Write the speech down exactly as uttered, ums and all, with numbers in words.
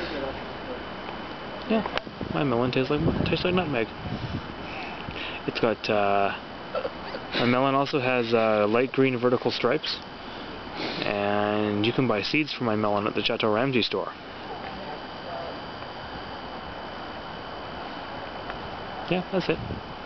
Yeah, my melon tastes like tastes like nutmeg. It's got uh, my melon also has uh, light green vertical stripes, and you can buy seeds for my melon at the Chateau Ramsey store. Yeah, that's it.